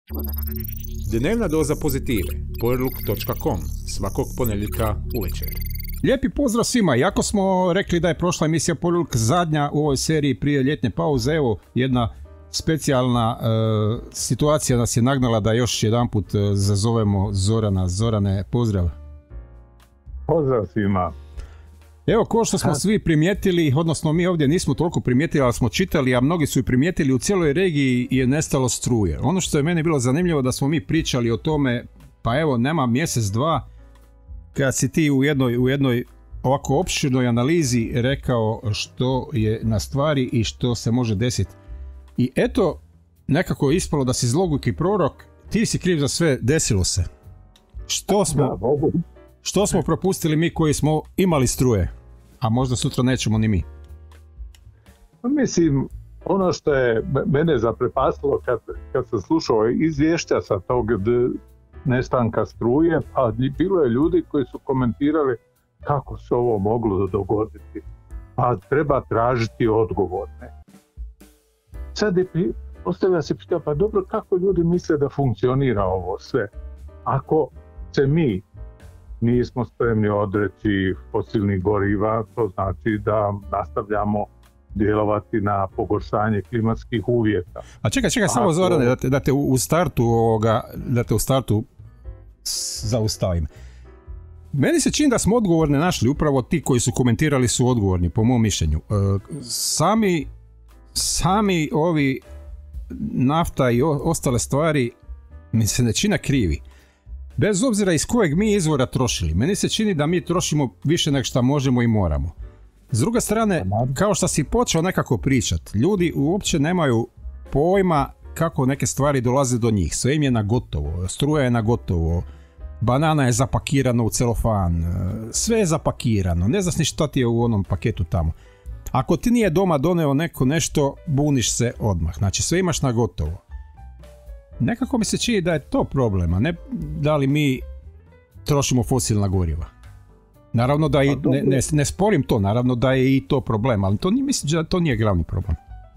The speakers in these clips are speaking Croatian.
Dnevna doza pozitive. Powerlook.com. Svakog ponedjeljka uvečer. Lijepi pozdrav svima. Iako smo rekli da je prošla emisija Powerlook zadnja u ovoj seriji prije ljetne pauze, evo jedna specijalna situacija nas je nagnala da još jedanput zazovemo Zorana. Zorane, pozdrav. Pozdrav svima. Evo, ko što smo svi primijetili, odnosno mi ovdje nismo toliko primijetili, ali smo čitali, a mnogi su i primijetili, u cijeloj regiji je nestalo struje. Ono što je meni bilo zanimljivo da smo mi pričali o tome, pa evo, nema mjesec, dva, kad si ti u jednoj ovako opširnoj analizi rekao što je na stvari i što se može desiti. I eto, nekako je ispalo da si zloguki prorok, ti si kriv za sve, desilo se. Što smo propustili mi koji smo imali struje, a možda sutra nećemo ni mi? Mislim, ono što je mene zaprepastilo kad sam slušao izvješća sa tog nestanka struje, a bilo je ljudi koji su komentirali kako se ovo moglo dogoditi, pa treba tražiti odgovorne. Sad je postavlja se pitanje, pa dobro, kako ljudi misle da funkcionira ovo sve? Ako se mi nismo spremni odreći fosilnih goriva, to znači da nastavljamo djelovati na pogoršanje klimatskih uvjeta. A čekaj, samo Zorane, da te u startu zaustavim. Meni se čini da smo odgovorne našli, upravo ti koji su komentirali su odgovorni, po mom mišljenju. Sami ovi nafta i ostale stvari mi se ne čine krivi. Bez obzira iz kojeg mi izvora trošili, meni se čini da mi trošimo više nego što možemo i moramo. S druge strane, kao što si počeo nekako pričat, ljudi uopće nemaju pojma kako neke stvari dolaze do njih. Sve im je na gotovo, struja je na gotovo, banana je zapakirana u celofan, sve je zapakirano, ne znaš ni šta ti je u onom paketu tamo. Ako ti nije doma doneo nešto, buniš se odmah, znači sve imaš na gotovo. Nekako mi se čini da je to problem, a ne da li mi trošimo fosilna goriva. Naravno da i, ne sporim to, naravno da je i to problem, ali mislim da to nije glavni problem.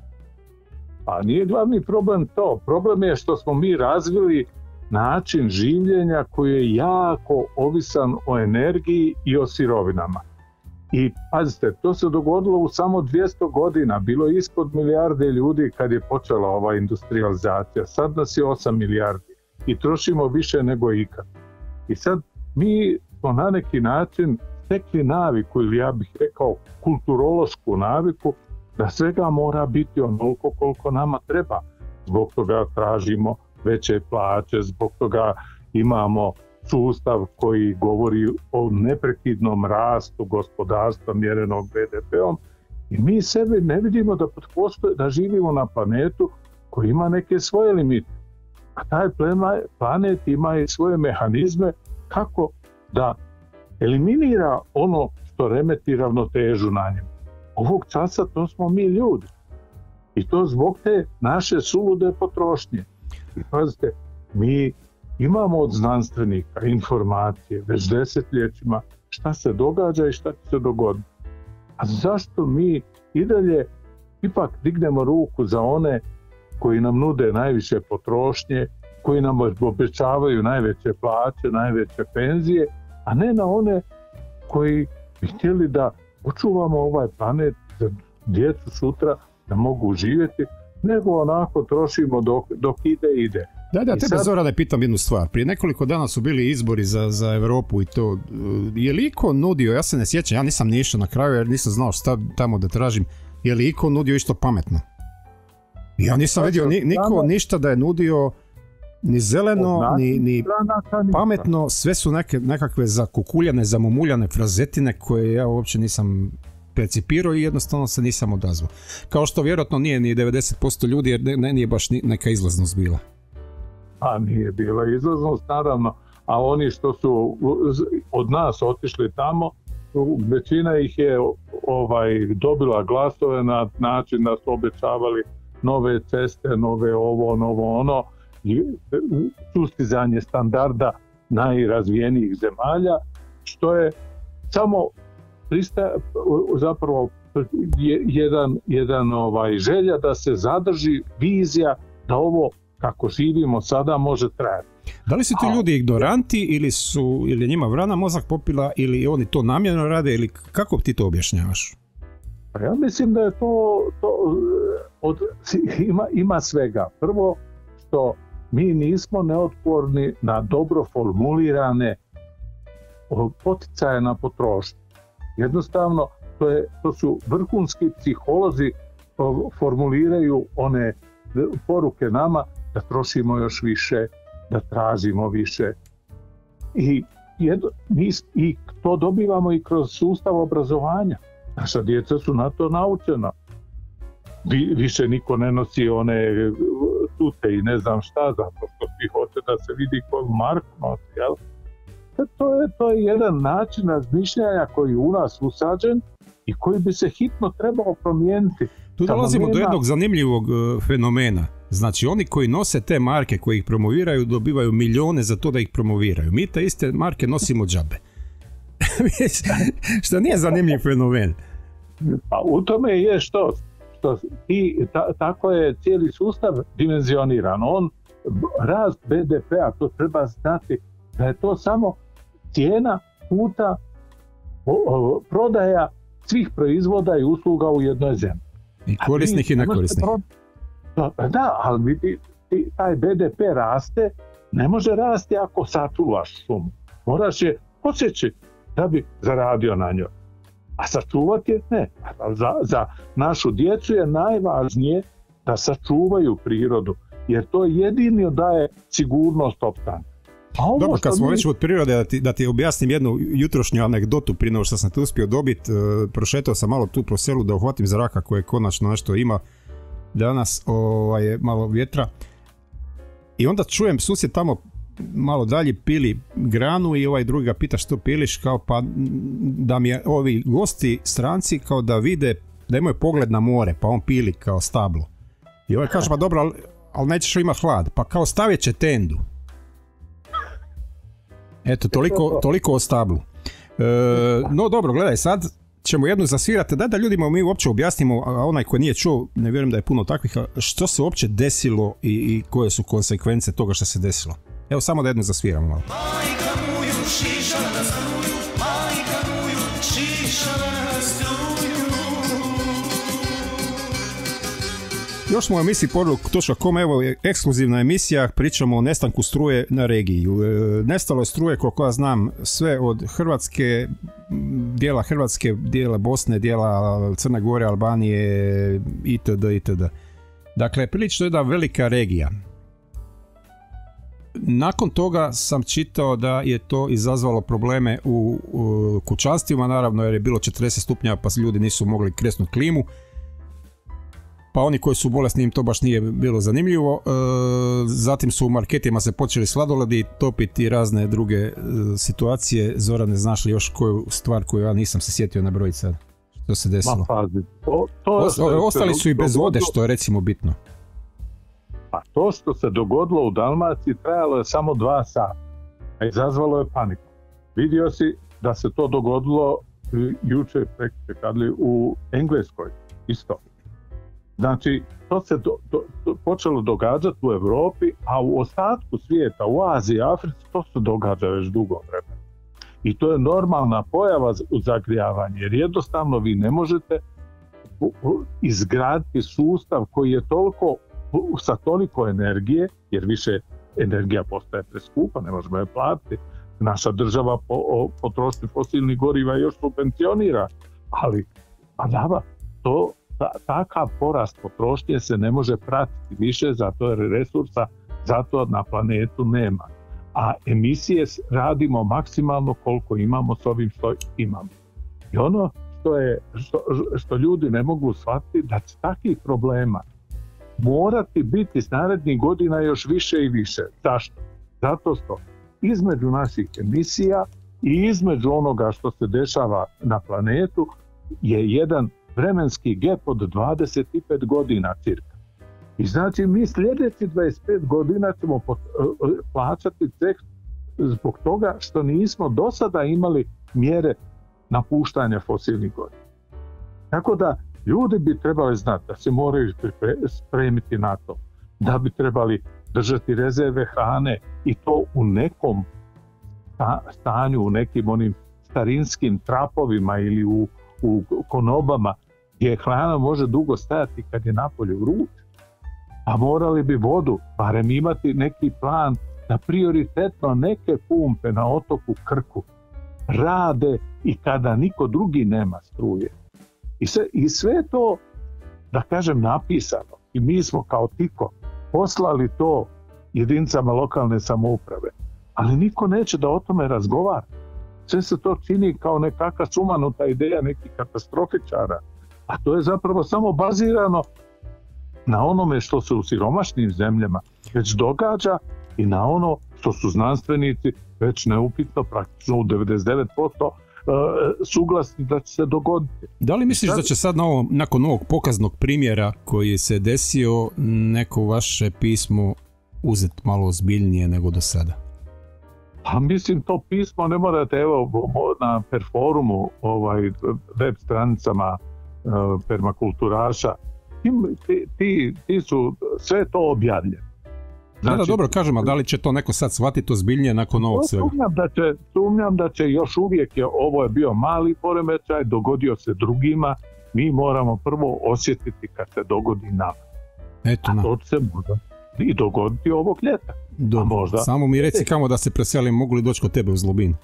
Pa nije glavni problem to. Problem je što smo mi razvili način življenja koji je jako ovisan o energiji i o sirovinama. I pazite, to se dogodilo u samo 200 godina, bilo je ispod milijarde ljudi kad je počela ova industrializacija, sad nas je 8 milijardi i trošimo više nego ikad. I sad mi smo na neki način stekli naviku, ili ja bih rekao kulturološku naviku, da svega mora biti onoliko koliko nama treba. Zbog toga tražimo veće plaće, zbog toga imamo sustav koji govori o neprekidnom rastu gospodarstva mjerenog BDP-om i mi sebe ne vidimo da živimo na planetu koji ima neke svoje limite. A taj planet ima i svoje mehanizme kako da eliminira ono što remeti ravnotežu na njemu. Ovog časa to smo mi ljudi. I to zbog te naše sulude potrošnje. I pazite, mi imamo od znanstvenika informacije već desetljećima šta se događa i šta će se dogoditi. A zašto mi i dalje ipak dignemo ruku za one koji nam nude najviše potrošnje, koji nam obećavaju najveće plaće, najveće penzije, a ne na one koji bi htjeli da očuvamo ovaj planet za djecu sutra da mogu živjeti, nego onako trošimo dok ide. Da, tebe Zorane pitam jednu stvar. Prije nekoliko dana su bili izbori za Europu i to. Je li iko nudio, ja se ne sjećam, ja nisam ni išao na kraju jer nisam znao šta tamo da tražim, je li iko nudio išto pametno? Ja nisam vidio niko ništa da je nudio ni zeleno, ni pametno, sve su nekakve zakukuljane, zamumuljane frazetine koje ja uopće nisam percipirao i jednostavno se nisam odazvao. Kao što vjerojatno nije ni 90% ljudi jer nije baš neka izlaznost bila. A nije bila izlaznost, naravno, a oni što su od nas otišli tamo, većina ih je dobila glasove na način da su obećavali nove ceste, nove ovo, novo ono, sustizanje standarda najrazvijenijih zemalja, što je samo zapravo jedan želja da se zadrži vizija da ovo kako živimo sada može trajati. Da li su ti ljudi ignoranti ili njima vrana mozak popila ili oni to namjerno rade ili kako ti to objašnjavaš? Ja mislim da je to ima svega. Prvo što mi nismo neotporni na dobro formulirane poticaje na potrošnju. Jednostavno to su vrhunski psiholozi formuliraju one poruke nama da trošimo još više, da tražimo više. I to dobivamo i kroz sustav obrazovanja. Naša djeca su na to naučena. Više niko ne nosi one tute i ne znam šta, zato što svi hoće da se vidi koju marku nosi. Jel? To je jedan način razmišljanja koji je u nas usađen i koji bi se hitno trebao promijeniti. Tu dolazimo do jednog zanimljivog fenomena. Znači, oni koji nose te marke, koji ih promoviraju, dobivaju milijone za to da ih promoviraju. Mi te iste marke nosimo džabe. Što nije zanimljiv fenomen. Pa u tome je što tako je cijeli sustav dimenzioniran. Rast BDP-a, to treba znati da je to samo cijena puta prodaja svih proizvoda i usluga u jednoj zemlji. I korisnih i nekorisnih. Da, ali vidi, taj BDP raste, ne može rasti ako sačuvaš sumu. Moraš je posjeći da bi zaradio na njoj. A sačuvati je ne. Za našu djecu je najvažnije da sačuvaju prirodu, jer to jedino daje sigurnost opstanka. Dobro, kad smo već od prirode, da ti objasnim jednu jutrošnju anegdotu prije nego što sam te uspio dobiti. Prošetao sam malo tu po selu da uhvatim zraka koje konačno nešto ima. Danas je malo vjetra. I onda čujem susjed tamo malo dalje pili granu i ovaj drugi ga pita što piliš, kao pa da mi je ovi gosti stranci kao da vide, da imaju pogled na more, pa on pili kao stablo. I ovaj kaže pa dobro, ali nećeš imati hlad, pa kao stavit će tendu. Eto, toliko o stablu. No dobro, gledaj, sad ćemo jednu zasvirati, da ljudima mi uopće objasnimo, a onaj koji nije čuo, ne vjerujem da je puno takvih, što se uopće desilo i koje su konsekvence toga što se desilo. Evo samo da jednu zasviramo malo. Majka moju šiša na struju, majka moju šiša na struju. Još smo u emisiji Poruk.com, evo je ekskluzivna emisija, pričamo o nestanku struje na regiji. Nestalo je struje, koliko ja znam, sve od Hrvatske, dijela Bosne, dijela Crne Gore, Albanije, itd. Dakle, prilično je jedna velika regija. Nakon toga sam čitao da je to izazvalo probleme u kućanstvima, naravno jer je bilo 40 stupnjeva pa ljudi nisu mogli kresnuti klimu. Pa oni koji su bolesni im to baš nije bilo zanimljivo. Zatim su u marketima se počeli sladoledi topiti i razne druge situacije. Zorane, znaš li još koju stvar koju ja nisam se sjetio nabrojiti sad? Što se desilo? Ostali su i bez vode, što je recimo bitno. Pa to što se dogodilo u Dalmaciji trajalo je samo 2 sata, a izazvalo je paniku. Vidio si da se to dogodilo jučer u Engleskoj isto. Znači, to se počelo događati u Europi, a u ostatku svijeta, u Aziji, Africi, to se događa već dugo vremena. I to je normalna pojava u zagrijavanje, jer jednostavno vi ne možete izgraditi sustav koji je sa toliko energije, jer više energija postaje preskupa, ne možemo je platiti. Naša država potrošnju fosilnih goriva još subvencionira, ali takav porast potrošnje se ne može pratiti više, zato jer resursa zato na planetu nema. A emisije radimo maksimalno koliko imamo s ovim što imamo. I ono što ljudi ne mogu shvatiti, da će takvih problema morati biti s narednih godina još više i više. Zašto? Zato što između naših emisija i između onoga što se dešava na planetu je jedan vremenski gap od 25 godina cirka. I znači mi sljedeći 25 godina ćemo plaćati ceh zbog toga što nismo do sada imali mjere napuštanja fosilnih goriva. Tako da ljudi bi trebali znati da se moraju spremiti na to, da bi trebali držati rezerve hrane i to u nekom stanju, u nekim onim starinskim trapovima ili u konobama gdje hrana može dugo stajati kad je napolju vruće. A morali bi vodu, barem imati neki plan da prioritetno neke pumpe na otoku Krku rade i kada niko drugi nema struje. I sve to, da kažem, napisano. I mi smo kao Tiko poslali to jedinicama lokalne samouprave. Ali niko neće da o tome razgovara. Sve se to čini kao nekakva sumanuta ideja nekih katastrofičara. A to je zapravo samo bazirano na onome što se u siromašnim zemljama već događa i na ono što su znanstvenici već neupitno, praktično u 99% suglasni da će se dogoditi. Da li misliš da će sad nakon ovog pokaznog primjera koji se desio neko vaše pismo uzeti malo ozbiljnije nego do sada? Pa mislim, to pismo ne morate, evo na Perforumu, web stranicama permakulturaša, ti su sve to objavljeno. Znači, da, dobro, kažem, a da li će to neko sad shvatiti ozbiljnije nakon ovog svega? Sumnjam da će još uvijek, ovo je bio mali poremećaj, dogodio se drugima, mi moramo prvo osjetiti kad se dogodi nama. A to će se možda i dogoditi ovog ljeta. Možda... Samo mi reci kamo da se preselim, mogu li doći kod tebe u Zlobin?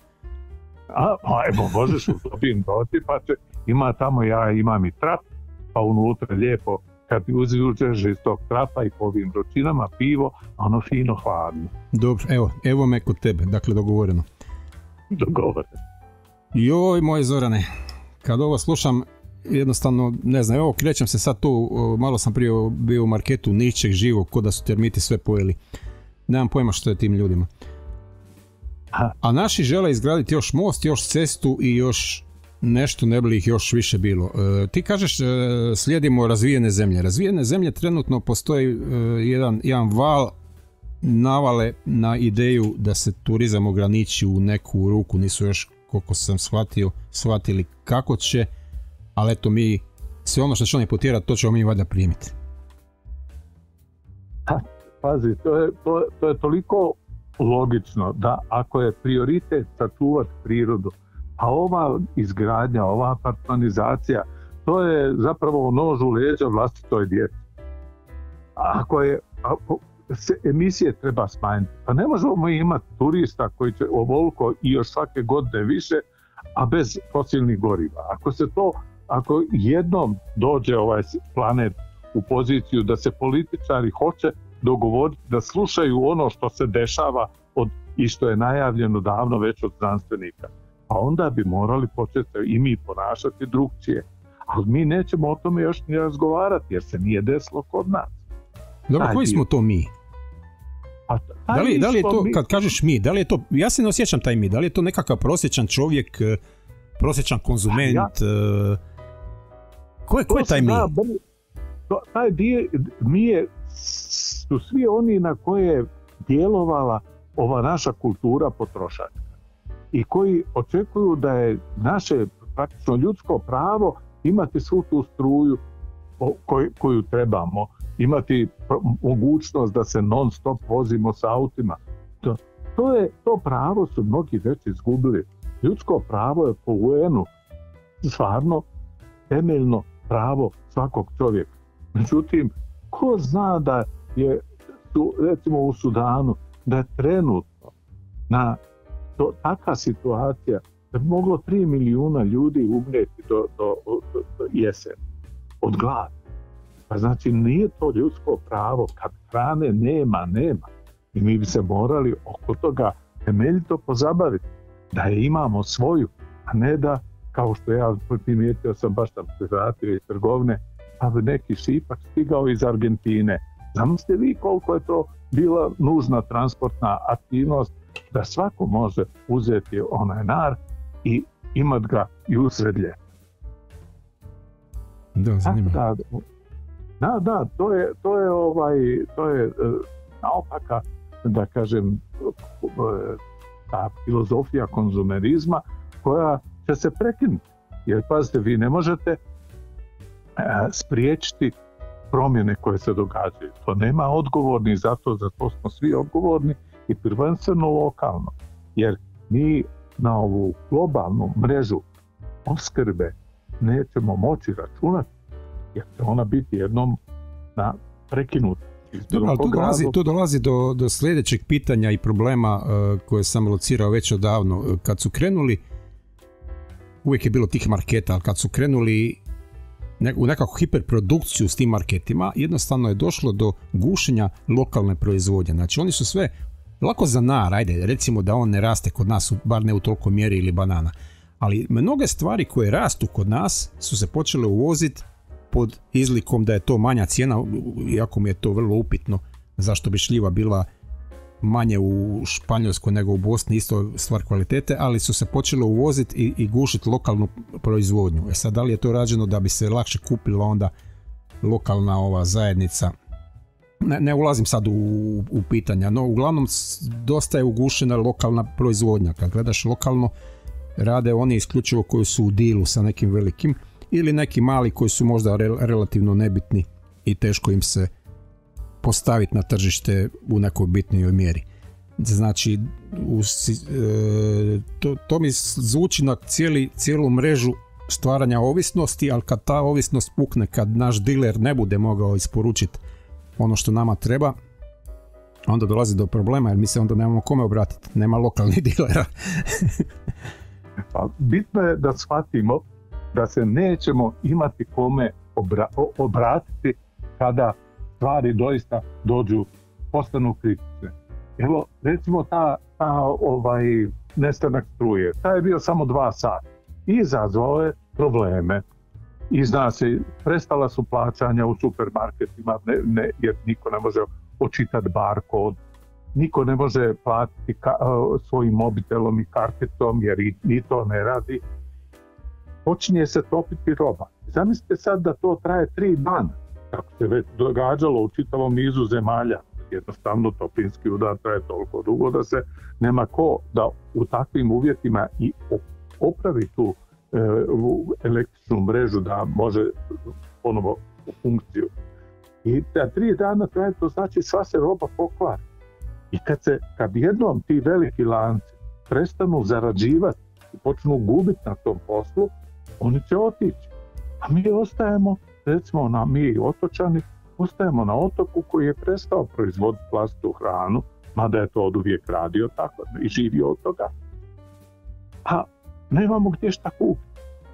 Evo, možeš u Zlobin doći, pa će, ima tamo, ja imam i trap, pa unutra lijepo, kad uđeš iz tog trapa i po ovim vrućinama pivo, ono fino hladno. Dobro, evo me kod tebe, dakle dogovoreno. Dogovoreno. Joj, moje Zorane, kad ovo slušam, jednostavno, ne znam, evo krećem se sad tu, malo sam prije bio u marketu, ničeg živog, ko da su termiti sve pojeli. Nemam pojma što je tim ljudima. A naši žele izgraditi još most, još cestu i još nešto, ne bi ih još više bilo. Ti kažeš slijedimo razvijene zemlje. Razvijene zemlje trenutno postoji jedan val navale na ideju da se turizam ograniči u neku ruku, nisu još, koliko sam shvatili kako će, ali eto mi, sve ono što će oni potjerati, to ćemo mi valjda primiti. Pazi, to je toliko logično da ako je prioritet sačuvati prirodu, a ova izgradnja, ova apartmanizacija, to je zapravo nož u leđa vlastitoj djeci. Ako se emisije treba smanjiti, pa ne možemo imati turista koji će ovoliko i još svake godine više, a bez fosilnih goriva. Ako jednom dođe ovaj planet u poziciju da se političari hoće dogovoriti da slušaju ono što se dešava i što je najavljeno davno već od znanstvenika, pa onda bi morali početi i mi ponašati drugčije. Ali mi nećemo o tome još ni razgovarati jer se nije desilo kod nas. Dobro, koji smo to mi? Da li je to, kad kažeš mi, da li je to, ja se ne osjećam taj mi, da li je to nekakav prosječan čovjek, prosječan konzument, ko je taj mi? Taj mi su svi oni na koje je djelovala ova naša kultura potrošačka i koji očekuju da je naše praktično ljudsko pravo imati svu tu struju koju trebamo, imati mogućnost da se non stop vozimo s autima. To pravo su mnogi već izgubili. Ljudsko pravo je po UN-u stvarno temeljno pravo svakog čovjeka. Međutim, ko zna da je recimo u Sudanu da je trenutno na takva situacija da bi moglo 3 milijuna ljudi umrijeti do jeseni od gladi. Pa znači nije to ljudsko pravo, kad hrane nema. I mi bi se morali oko toga temeljito pozabaviti, da je imamo svoju, a ne da, kao što ja primijetio sam, baš sam se vratio iz trgovine, pa bi neki šipak stigao iz Argentine. Zamislite vi koliko je to bila nužna transportna aktivnost da svako može uzeti onaj nar i imat ga i usred ljeta. Da, zanimljivo. Da, to je naopaka, da kažem, ta filozofija konzumerizma koja će se prekinuti. Jer pazite, vi ne možete spriječiti promjene koje se događaju. To nema odgovorni, za to smo svi odgovorni i prvenstveno lokalno. Jer mi na ovu globalnu mrežu opskrbe nećemo moći računati, jer će ona biti jednom prekinuta. Tu dolazi do sljedećeg pitanja i problema koje sam locirao već odavno. Kad su krenuli, uvijek je bilo tih marketa, ali kad su krenuli u nekakvu hiperprodukciju s tim marketima, jednostavno je došlo do gušenja lokalne proizvodnje. Znači oni su sve lako za nar, ajde, recimo da on ne raste kod nas, bar ne u toliko mjeri ili banana. Ali mnoge stvari koje rastu kod nas su se počele uvoziti pod izlikom da je to manja cijena, iako mi je to vrlo upitno zašto bi šljiva bila manje u Španjolskoj nego u Bosni, isto stvar kvalitete, ali su se počele uvoziti i gušiti lokalnu proizvodnju. Sad, da li je to rađeno da bi se lakše kupila onda lokalna ova zajednica? Ne ulazim sad u pitanja, no uglavnom dosta je ugušena lokalna proizvodnja. Kad gledaš lokalno, rade oni isključivo koji su u dilu sa nekim velikim ili neki mali koji su možda relativno nebitni i teško im se postaviti na tržište u nekoj bitnijoj mjeri. Znači, to mi zvuči na cijelu mrežu stvaranja ovisnosti, ali kad ta ovisnost pukne, kad naš diler ne bude mogao isporučiti ono što nama treba, onda dolazi do problema, jer mi se onda nemamo kome obratiti, nema lokalnih dilera. Bitno je da shvatimo da se nećemo imati kome obratiti kada stvari doista postanu kritične. Evo, recimo ta nestanak struje, taj je bio samo 2 sata. Izazvao je probleme. I zna se, prestala su plaćanja u supermarketima, jer niko ne može očitati barkod, niko ne može platiti svojim mobitelom i karticom, jer ni to ne radi. Počinje se topiti roba. Zamislite sad da to traje 3 dana, kako se već događalo u čitavom nizu zemalja. Jednostavno toplinski udar traje toliko dugo da se nema ko da u takvim uvjetima i opravi tu električnu mrežu da može ponovo u funkciju. I da 3 dana traje, to znači sva se roba pokvari. I kad jednom ti veliki lanci prestanu zarađivati i počnu gubiti na tom poslu, oni će otići. A mi ostajemo, recimo mi otočani, ostajemo na otoku koji je prestao proizvoditi vlastitu hranu, mada je to oduvijek radio tako i živio od toga. A nemamo gdje šta kupiti.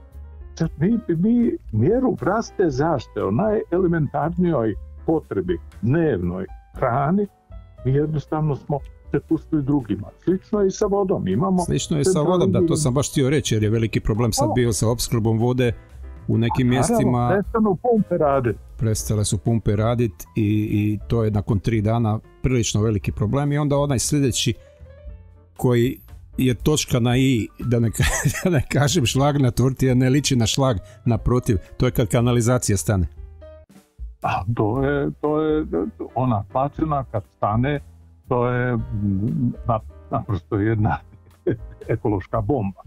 Mi mjeru vrste zaštite o najelementarnijoj potrebi dnevnoj hrani, mi jednostavno smo se pustili drugima. Slično je i sa vodom. Slično je i sa vodom, da, to sam baš htio reći, jer je veliki problem sad bio sa opskrbom vode u nekim mjestima. Prestale su pumpe raditi i to je nakon 3 dana prilično veliki problem. I onda onaj sljedeći koji je točka na i, da ne kažem šlag na torti, a ne liči na šlag, naprotiv, to je kad kanalizacija stane. A to je ona plaćena kad stane, to je naprosto jedna ekološka bomba.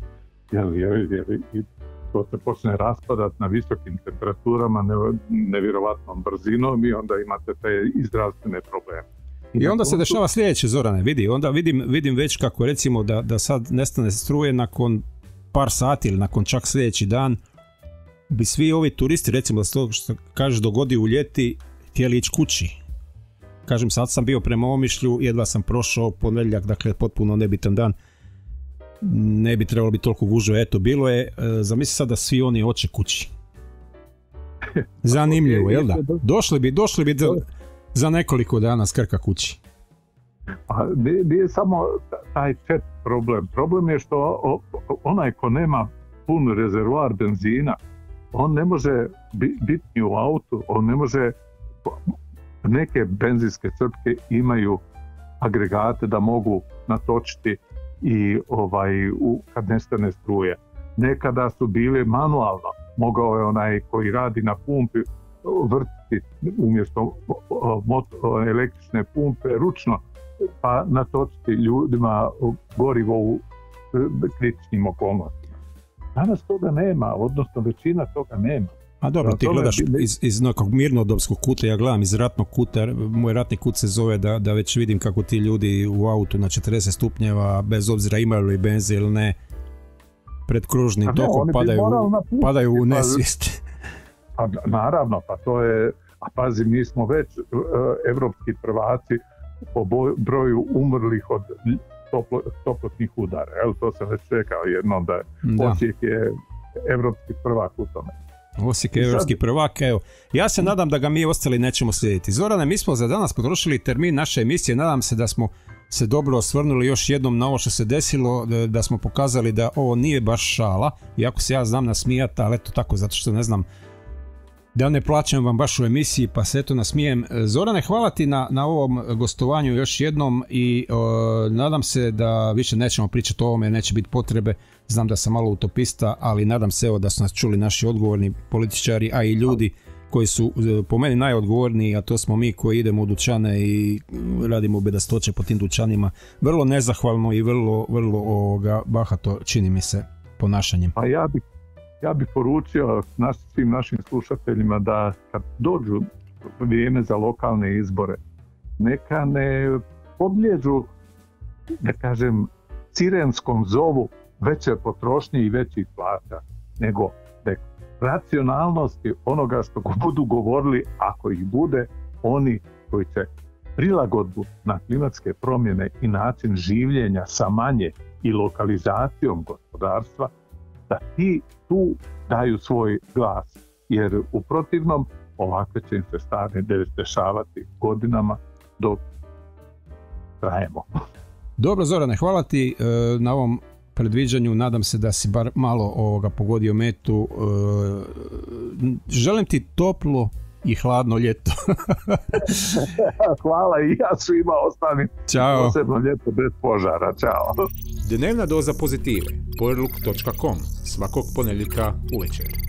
I to se počne raspadati na visokim temperaturama, nevjerovatnom brzinom i onda imate te i zdravstvene probleme. I onda se dešava sljedeće, Zorane, onda vidim već kako recimo da sad nestane struje nakon par sati ili nakon čak sljedeći dan, bi svi ovi turisti, recimo da se to što kažeš dogodi u ljeti, htjeli ići kući. Kažem, sad sam bio prema Omišlju, jedva sam prošao ponedjeljak, dakle potpuno nebitan dan, ne bi trebalo biti toliko gužve, eto bilo je, zamisli sad da svi oni hoće kući. Zanimljivo, jel da? Došli bi za nekoliko dana s Krka kući. Pa nije samo taj čet problem. Problem je što onaj ko nema pun rezervoar benzina, on ne može biti u autu, on ne može, neke benzinske crpke imaju agregate da mogu natočiti i kad nestane struje. Nekada su bili manualno, mogao je onaj koji radi na pumpi vrtiti umjesto električne pumpe ručno, pa natočiti ljudima gorivo u kritičnim okolnostima. Danas toga nema, odnosno većina toga nema. A dobro, ti gledaš iz nekog mirnodopskog kuta, ja gledam iz ratnog kuta, moj ratni kut se zove da već vidim kako ti ljudi u autu na 40 stupnjeva, bez obzira imaju li benzin ili ne, pred kružnim tokom padaju u nesvijest. Pa naravno, pa to je, a pazi, mi smo već evropski prvaci po broju umrlih od toplotnih udara, to sam već rekao jednom da Osijek je evropski prvak u tome. Osijek je evropski prvak, evo. Ja se nadam da ga mi ostali nećemo slijediti. Zorane, mi smo za danas potrošili termin naše emisije, nadam se da smo se dobro osvrnuli još jednom na ovo što se desilo, da smo pokazali da ovo nije baš šala, iako se ja znam nasmijati, ali eto tako, zato što ne znam da ne plaćam vam baš u emisiji, pa se eto nasmijem. Zorane, hvala ti na ovom gostovanju još jednom i nadam se da više nećemo pričati o ovome, neće biti potrebe. Znam da sam malo utopista, ali nadam se evo da su nas čuli naši odgovorni političari, a i ljudi koji su po meni najodgovorniji, a to smo mi koji idemo u dućane i radimo bedastoće po tim dućanima. Vrlo nezahvalno i vrlo bahato čini mi se ponašanjem. Pa ja bih poručio svim našim slušateljima da kad dođu vrijeme za lokalne izbore, neka ne podliježu, da kažem, sirenskom zovu veće potrošnje i većih plaća, nego da racionalnosti onoga što budu govorili, ako ih bude, oni koji će prilagodbu na klimatske promjene i način življenja sa manje i lokalizacijom gospodarstva, da ti tu daju svoj glas, jer u protivnom ovakve će im se stvari dešavati godinama dok trajemo. Dobro, Zorane, hvala ti na ovom predviđanju, nadam se da si bar malo pogodio metu. Želim ti toplo i hladno ljeto. Hvala i ja svima ostalim. Ćao. Posebno ljeto bez požara. Ćao. Dnevna doza pozitive. Powerlook.com svakog ponedjeljka uvečer.